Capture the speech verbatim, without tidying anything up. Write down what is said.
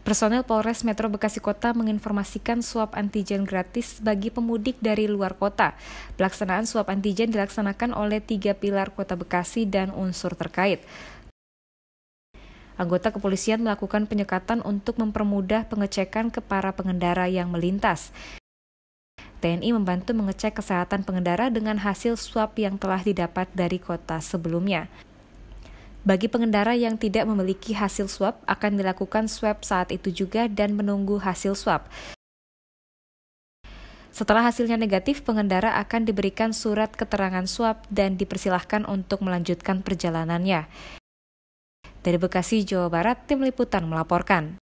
Personel Polres Metro Bekasi Kota menginformasikan swab antigen gratis bagi pemudik dari luar kota. Pelaksanaan swab antigen dilaksanakan oleh tiga pilar Kota Bekasi dan unsur terkait. Anggota kepolisian melakukan penyekatan untuk mempermudah pengecekan ke para pengendara yang melintas. T N I membantu mengecek kesehatan pengendara dengan hasil swab yang telah didapat dari kota sebelumnya. Bagi pengendara yang tidak memiliki hasil swab, akan dilakukan swab saat itu juga dan menunggu hasil swab. Setelah hasilnya negatif, pengendara akan diberikan surat keterangan swab dan dipersilahkan untuk melanjutkan perjalanannya. Dari Bekasi, Jawa Barat, Tim Liputan melaporkan.